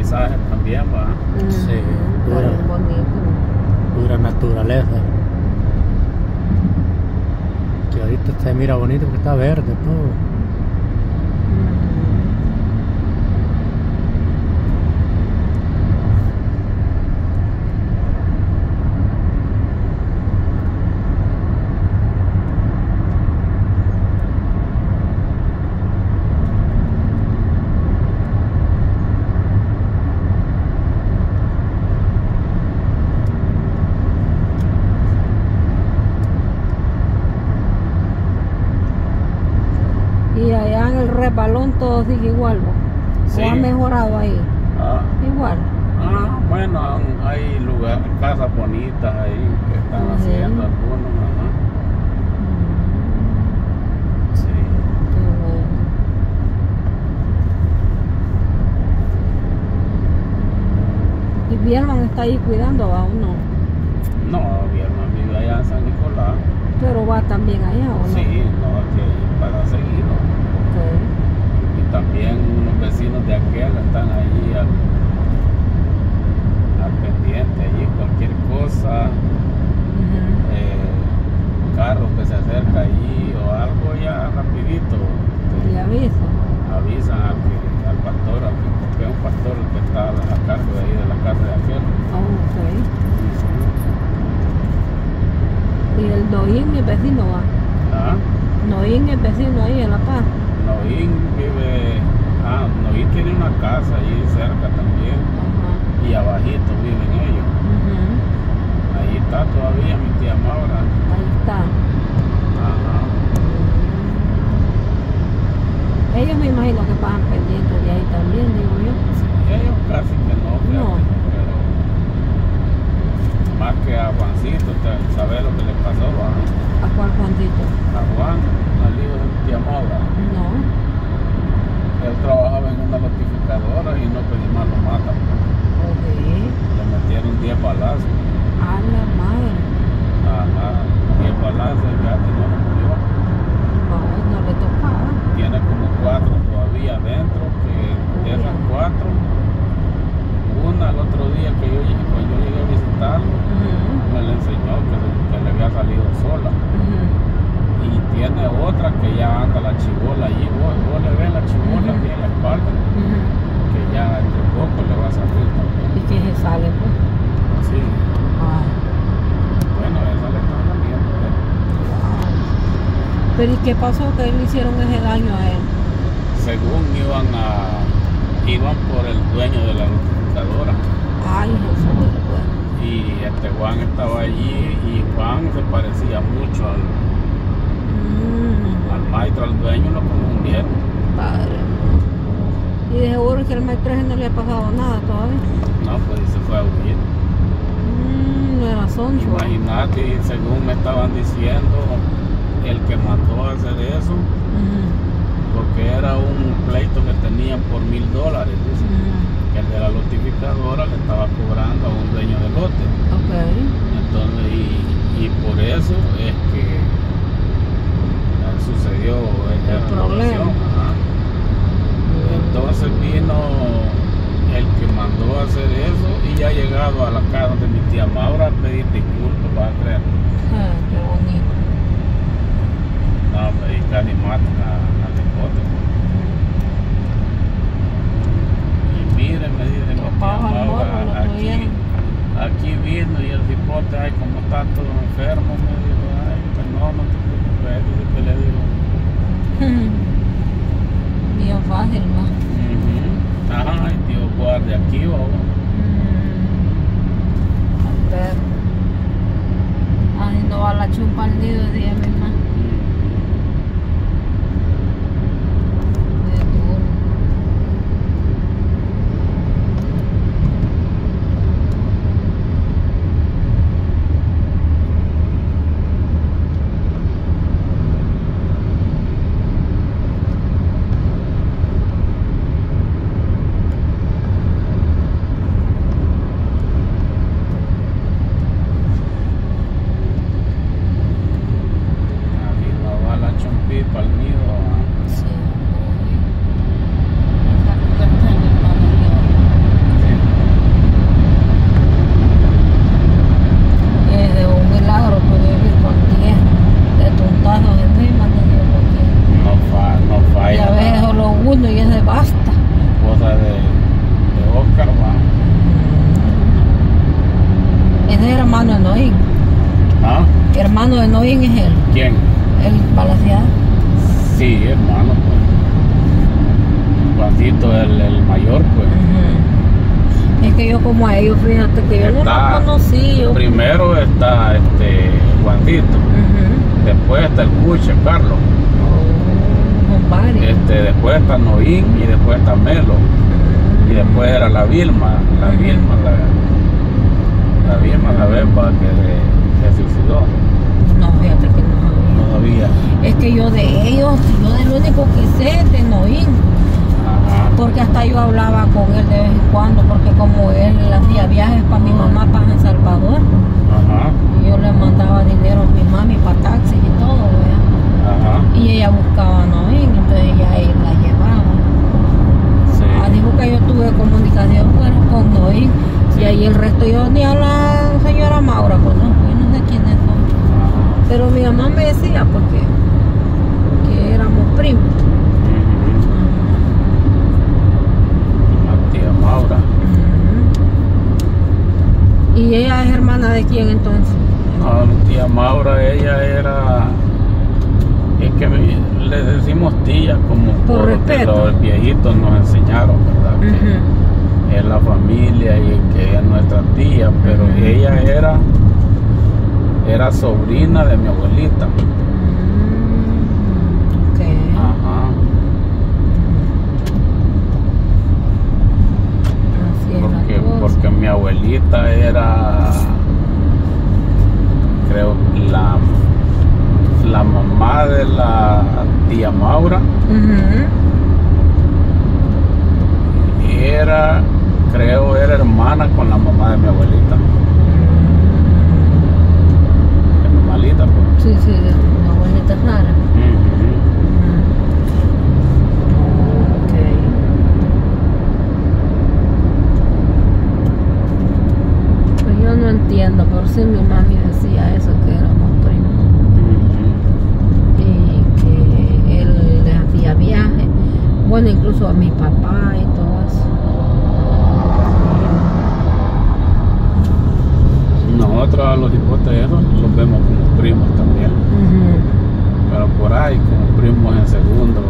paisaje también, va. Sí, Está bien bonito. pura naturaleza. Que ahorita se mira bonito porque está verde todo. Y allá en el resbalón todo sigue igual, ¿no? Sí. ¿O ha mejorado ahí? Ah, Igual. bueno, hay lugares, casas bonitas ahí que están Ujú. haciendo algunos, ajá. Sí. Qué bueno. ¿Y Bierman está ahí cuidando a uno? No, mi hermano vive allá en San Nicolás. Pero va también allá, ¿o no? Sí, no, que para seguirlo. Ok. Y también unos vecinos de aquel están allí al pendiente, allí cualquier cosa, Ujú. carro que se acerca allí o algo ya rapidito, Y avisa. avisan al pastor, porque es un pastor el que está a cargo de ahí de la casa de aquel. Ok. Y Y el Noín es vecino, ¿va? ¿Ah? Noín es vecino ahí en La Paz. Noín vive, Noín tiene una casa allí cerca también Ajá. y abajito viven ellos. Ujú. Ahí está todavía mi tía Maura. Ahí está. Ajá. Ellos me imagino que pasan pendientes de ahí también, digo yo. Sí, ellos casi que no, fíjate, No. pero más que a Juancito, ¿sabes lo que le pasó ¿A cuál Juancito? a Juan, al hijo de mi tía Maura? No. Él trabajaba en una notificadora y no pedí más lo matan. Ok. Le metieron 10 balazos. A la madre. Ajá, 10 balazos y ya no lo murió. No, no le tocaba. Tiene como 4 todavía adentro, que de esas 4, una el otro día que yo llegué a visitarlo, Ujú. me le enseñó que le había salido sola. Ujú. Y tiene otra que ya anda la chibola allí, vos le ves la chibola aquí en la espalda, Ujú. que ya entre poco le va a salir también. Y que se sale, pues. Sí, Ah. bueno, esa le está saliendo, ¿eh? Wow. Pero ¿y qué pasó que le hicieron ese daño a él? Según iban por el dueño de la notificadora. Ay, Jesús, bueno. Y Juan estaba allí y Juan se parecía mucho al maestro, al dueño, lo confundieron. Padre. Y de seguro que al maestro ese no le ha pasado nada todavía. No, pues se fue a huir. No era soncho. Imagínate, y según me estaban diciendo, el que mandó a hacer eso, Ujú. porque era un pleito que tenían por $1000, dice, Ujú. que el de la notificadora le estaba cobrando a un dueño de lote. Ok. Entonces, y por eso es que sucedió esa El problema. situación. Ajá. Entonces vino el que mandó a hacer eso y ya ha llegado a la casa de mi tía Maura a pedir disculpas, vas a creer. Ah, qué bonito. No, me y casi matan al hipote. Y miren, me dice mi tía Papá, Maura, amor, lo aquí vino y el hipote, ay, como está todo enfermo, me dijo, ay, pues no te preocupes, dice que le digo. Bien fácil, ¿no? Ajá, y Dios guarde aquí, o A ver. Ay, no va la chumpa al nido de día misma. Qué duro. Sí, hermano, pues. Juancito el mayor, pues. Ujú. Es que yo como a ellos, fíjate que yo no Está- los conocí. Yo... Primero está Juancito, Ujú. después está el Cuche, Carlos, Oh, son varios. después está Noín y después está Melo. Y después era la Vilma, la Ujú. Vilma, la Vilma, la Bemba que se suicidó. No, fíjate que no sabía. No sabía. Es que yo de ellos, yo del único que sé es de Noín, Ajá. porque hasta yo hablaba con él de vez en cuando, porque como él hacía viajes para mi mamá para San Salvador, Ajá. y yo le mandaba dinero a mi mami para taxis y todo, ¿verdad? Ajá. Y ella buscaba a Noín, entonces ella ahí la llevaba. Sí. Dijo que yo tuve comunicación con Noín, Sí. y ahí el resto yo ni a la señora Maura conozco, yo no sé quién es. Ajá. Pero mi mamá me decía porque que éramos primos. Ujú. La tía Maura. Ujú. ¿Y ella es hermana de quién entonces? No, mi tía Maura, ella era. Es que le decimos tía como Por respeto. los viejitos nos enseñaron, ¿verdad? Que es la familia y que es nuestra tía, pero Ujú. ella era sobrina de mi abuelita. Ok. Ajá. Así es Porque, la cosa. porque mi abuelita era, creo, la mamá de la tía Maura. Ujú. Era hermana con la mamá de mi abuelita. Es normalita, pues. Sí, sí, una abuelita rara. Ujú. Ok. Pues yo no entiendo, por si mi mami decía eso, que éramos primos. Ujú. Y que él le hacía viajes, bueno, incluso a mi papá y todo eso. Nosotros a los hipotes esos los vemos como primos también, Ujú. pero por ahí como primos en segundo